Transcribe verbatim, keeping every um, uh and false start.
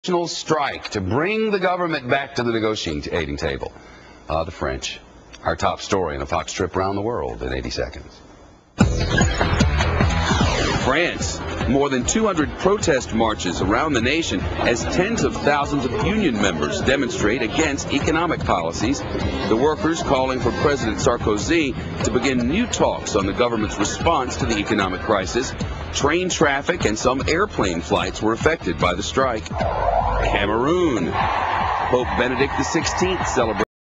national strike to bring the government back to the negotiating table. Uh, the French. Our top story in a Fox trip around the world in eighty seconds. France. More than two hundred protest marches around the nation as tens of thousands of union members demonstrate against economic policies. The workers calling for President Sarkozy to begin new talks on the government's response to the economic crisis. Train traffic and some airplane flights were affected by the strike. Cameroon. Pope Benedict the sixteenth celebrated